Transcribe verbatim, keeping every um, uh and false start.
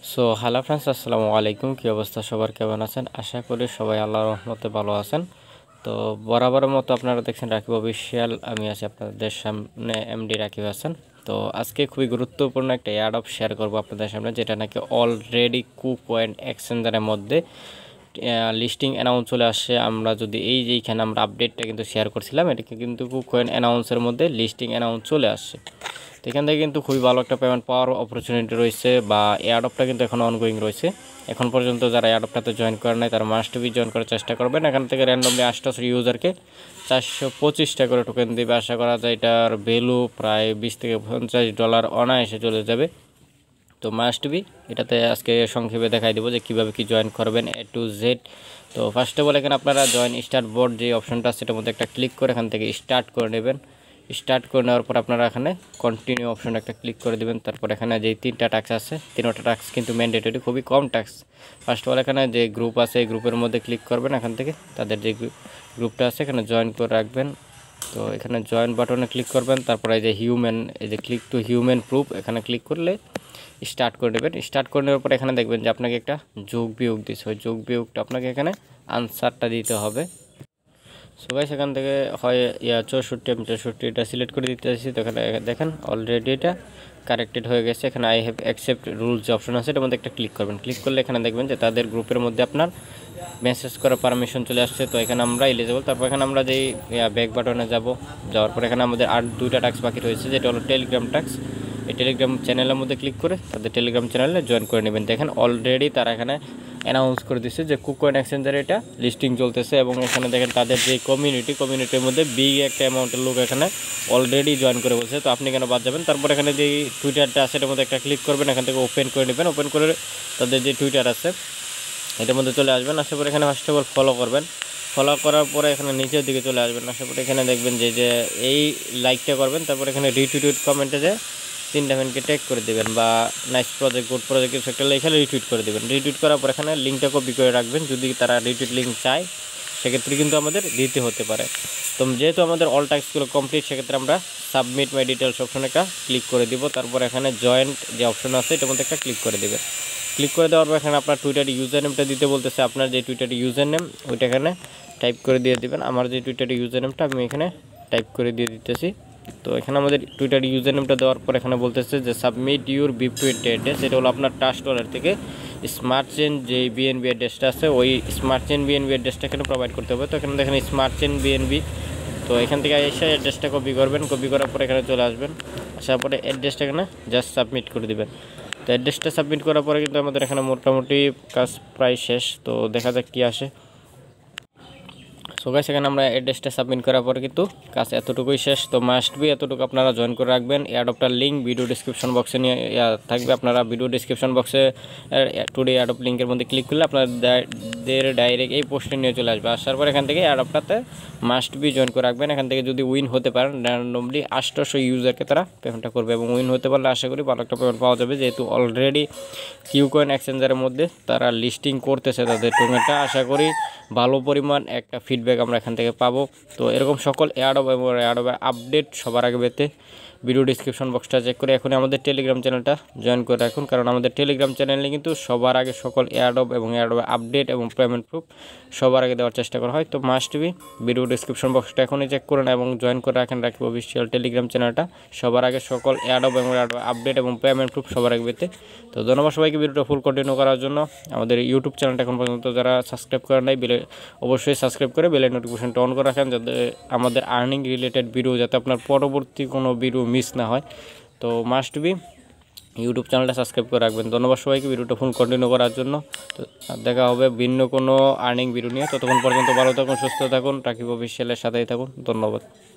So hello friends, আসসালামু আলাইকুম। কী অবস্থা সবার, কেমন আছেন? আশা করি সবাই আল্লাহর রহমতে ভালো আছেন। তো বরাবরের মতো আপনারা দেখছেন রাকিব অফিসিয়াল, আমি আছি আপনাদের সামনে, এমডি রাকিব হাসান। তো আজকে খুবই গুরুত্বপূর্ণ একটা অ্যাড অফ শেয়ার করবো আপনাদের সামনে, যেটা নাকি অলরেডি কুকয়েন এক্সচেঞ্জারের মধ্যে লিস্টিং অ্যানাউন্স চলে আসছে। আমরা যদি এই যে এইখানে আমরা আপডেটটা কিন্তু শেয়ার করছিলাম, এটাকে কিন্তু কুকয়েন অ্যানাউন্সের মধ্যে লিস্টিং অ্যানাউন্স চলে আসছে। তো এখান থেকে কিন্তু খুবই ভালো একটা পেমেন্ট পাওয়ার অপরচুনিটি রয়েছে, বা এয়ারডপটা কিন্তু এখন অনগোয়িং রয়েছে। এখন পর্যন্ত যারা এয়ারডপটাতে জয়েন করে নাই তারা মাস্ট বি জয়েন করার চেষ্টা করবেন। এখান থেকে র্যান্ডমলি আটশো ইউজারকে চারশো পঁচিশটা করে টোকেন দেবে। আশা করা যায় এটার ভ্যালু প্রায় বিশ থেকে পঞ্চাশ ডলার অনায়াসে চলে যাবে। তো মাস্ট বি এটাতে আজকে সংক্ষেপে দেখাই দেবো যে কীভাবে কি জয়েন করবেন এ টু জেড। তো ফার্স্ট অফ অল এখানে আপনারা জয়েন স্টার্ট বোর্ড যে অপশনটা আছে সেটার মধ্যে একটা ক্লিক করে এখান থেকে স্টার্ট করে নেবেন। স্টার্ট করে নেওয়ার পর আপনারা এখানে কন্টিনিউ অপশন একটা ক্লিক করে দেবেন। তারপর এখানে যে তিনটা টাস্ক আছে, তিনটা টাস্ক কিন্তু ম্যান্ডেটরি, খুবই কম টাস্ক। ফার্স্ট অফ অল এখানে যে গ্রুপ আছে এই গ্রুপের মধ্যে ক্লিক করবেন। এখান থেকে তাদের যে গ্রুপটা আছে এখানে জয়েন করে রাখবেন। তো এখানে জয়েন বাটনে ক্লিক করবেন। তারপরে এই যে হিউম্যান, এই যে ক্লিক টু হিউম্যান প্রুফ, এখানে ক্লিক করলে স্টার্ট করে নেবেন। স্টার্ট করে নেওয়ার পর এখানে দেখবেন যে আপনাকে একটা যোগ বিয়োগ দিচ্ছে, ওই যোগ বিয়োগটা আপনাকে এখানে আনসারটা দিতে হবে। সো গাইস এখান থেকে হয় ইয়া চৌষট্টি, আমি চৌষট্টিটা সিলেক্ট করে দিতে চাইছি। তো এখানে দেখেন অলরেডি এটা কারেক্টেড হয়ে গেছে। এখানে আই হ্যাভ অ্যাকসেপ্ট রুলস যে অপশন আছে এটার মধ্যে একটা ক্লিক করবেন। ক্লিক করলে এখানে দেখবেন যে তাদের গ্রুপের মধ্যে আপনার মেসেজ করার পারমিশন চলে আসছে। তো এখানে আমরা এলিজিবল। তারপর এখানে আমরা যেই ব্যাক বাটনে যাব, যাওয়ার পর এখানে আমাদের আর দুইটা টাস্ক বাকি রয়েছে, যেটা হলো টেলিগ্রাম টাস্ক। এই টেলিগ্রাম চ্যানেলের মধ্যে ক্লিক করে তাদের টেলিগ্রাম চ্যানেলে জয়েন করে নেবেন। দেখেন অলরেডি তারা এখানে অ্যানাউন্স করে দিচ্ছে যে কুকয়েন এক্সচেঞ্জারে এটা লিস্টিং চলতেছে, এবং এখানে দেখেন তাদের যে কমিউনিটি কমিউনিটির মধ্যে বিগ একটা অ্যামাউন্টের লোক এখানে অলরেডি জয়েন করে বলছে। তো আপনি কেন বাদ যাবেন? তারপর এখানে যে টুইটারটা আছে এটার মধ্যে একটা ক্লিক করবেন। এখান থেকে ওপেন করে নেবেন। ওপেন করে তাদের যে টুইটার আছে এটার মধ্যে চলে আসবেন। আসার পরে এখানে ফার্স্ট অফ অল ফলো করবেন। ফলো করার পরে এখানে নিচের দিকে চলে আসবেন। আসার পরে এখানে দেখবেন যে যে এই লাইকটা করবেন। তারপর এখানে রিটুইট কমেন্টে যে তিনটা ফ্রেন্ডকে ট্যাগ করে দেবেন, বা নাইস প্রজেক্ট, গুড প্রজেক্ট কিছু একটা এখানে রিটুইট করে দেবেন। রিটুইট করার পর এখানে লিঙ্কটা কপি করে রাখবেন। যদি তারা রিটুইট লিঙ্ক চায় সেক্ষেত্রে কিন্তু আমাদের দিতে হতে পারে। তো যেহেতু আমাদের অল টাস্কগুলো কমপ্লিট, সেক্ষেত্রে আমরা সাবমিট মাই ডিটেলস অপশনে একটা ক্লিক করে দিব। তারপর এখানে জয়েন্ট যে অপশন আছে এটার মধ্যে একটা ক্লিক করে দেবেন। ক্লিক করে দেওয়ার পর এখানে আপনার টুইটার ইউজার নেমটা দিতে বলতেছে। আপনার যে টুইটার ইউজার নেম ওইটা এখানে টাইপ করে দিয়ে দেবেন। আমার যে টুইটার ইউজার নেমটা আমি এখানে টাইপ করে দিয়ে দিতেছি। তো এখানে আমাদের টুইটার ইউজার নেমটা দেওয়ার পর এখানে বলতেছে যে submit your B twenty address. এটা হলো আপনার ট্রাস্ট ওয়ালেট থেকে স্মার্ট চেন যে বিএনবি অ্যাড্রেসটা আছে ওই স্মার্ট চেন বিএনবি অ্যাড্রেসটা এখানে প্রোভাইড করতে হবে। তো এখানে দেখেন স্মার্ট চেন বিএনবি। তো এখান থেকে এসে অ্যাড্রেসটা কপি করবেন। কপি করার পর এখানে চলে আসবেন। আসার পরে অ্যাড্রেসটা এখানে জাস্ট সাবমিট করে দেবেন। তো অ্যাড্রেসটা সাবমিট করার পরে কিন্তু আমাদের এখানে মোটামুটি কাজ প্রায় শেষ। তো দেখা যাক কী আসে। সো গাইস এখানে আমরা অ্যাড্রেসটা সাবমিট করার পরে কিন্তু কাজ এতটুকুই শেষ। তো মাস্ট বি এতটুকু আপনারা জয়েন করে রাখবেন। এয়ারডপটার লিঙ্ক ভিডিও ডিসক্রিপশন বক্সে নিয়ে থাকবে। আপনারা ভিডিও ডিসক্রিপশন বক্সে টুডে এয়ারডপ লিঙ্কের মধ্যে ক্লিক করলে আপনাদের ডাইরেক্ট এই পোস্টে নিয়ে চলে আসবে। আসার পর এখান থেকে এয়ারডপটাতে মাস্ট বি জয়েন করে রাখবেন। এখান থেকে যদি উইন হতে পারেন, র্যান্ডমলি আটশো ইউজারকে তারা পেমেন্টটা করবে, এবং উইন হতে পারলে আশা করি ভালো একটা পেমেন্ট পাওয়া যাবে। যেহেতু অলরেডি কিউকয়েন এক্সচেঞ্জারের মধ্যে তারা লিস্টিং করতেছে তাদের টোকেনটা, আশা করি ভালো পরিমাণ একটা ফিডব্যাক আমরা এখান থেকে পাবো। তো এরকম সকল এয়ারডপ এবং এয়ারডপের আপডেট সবার আগে পেতে ভিডিও ডিসক্রিপশন বক্সটা চেক করে এখনই আমাদের টেলিগ্রাম চ্যানেলটা জয়েন করে রাখুন, কারণ আমাদের টেলিগ্রাম চ্যানেলে কিন্তু সবার আগে সকল এয়ারডপ এবং এয়ারডপের আপডেট এবং পেমেন্ট প্রুফ সবার আগে দেওয়ার চেষ্টা করা হয়। তো মাস্ট বি ভিডিও ডিসক্রিপশন বক্সটা এখনই চেক করুন এবং জয়েন করে রাখেন রাকিব অফিসিয়াল টেলিগ্রাম চ্যানেলটা, সবার আগে সকল এয়ারডপ এবং এয়ারডপ আপডেট এবং পেমেন্ট প্রুফ সবার আগে পেতে। তো ধন্যবাদ সবাইকে ভিডিওটা ফুল কন্টিনিউ করার জন্য। আমাদের ইউটিউব চ্যানেলটা এখন পর্যন্ত যারা সাবস্ক্রাইব করেন নাই, বেলে অবশ্যই সাবস্ক্রাইব করে বেলের নোটিফিকেশনটা অন করে রাখেন, যাতে আমাদের আর্নিং রিলেটেড ভিডিও যাতে আপনার পরবর্তী কোনো ভিডিও মিস না হয়। তো মাস্ট বি ইউটিউব চ্যানেলটা সাবস্ক্রাইব করে রাখবেন। ধন্যবাদ সবাইকে ভিডিওটা ফুল কন্টিনিউ করার জন্য। তো দেখা হবে ভিন্ন কোনো আর্নিং ভিডিও নিয়ে। ততক্ষণ পর্যন্ত ভালো থাকুন, সুস্থ থাকুন, রাকিব অফিসিয়ালের সাথেই থাকুন। ধন্যবাদ।